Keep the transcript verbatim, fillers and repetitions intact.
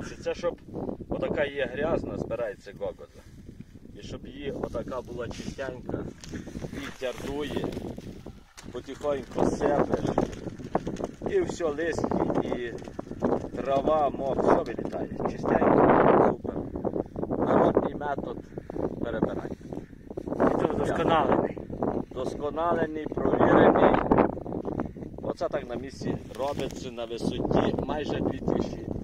хлопці, це щоб отака є грязна, збирається гогода. І щоб її отака була чистенька, вітер дує, потихоньку сепеш, і все листки, і трава, мох, все вилітає. Чистенько, супер. Народний метод перебирання. І тут досконалений. Досконалений, провірений. Оце так на місці робиться на висоті майже дві тисячі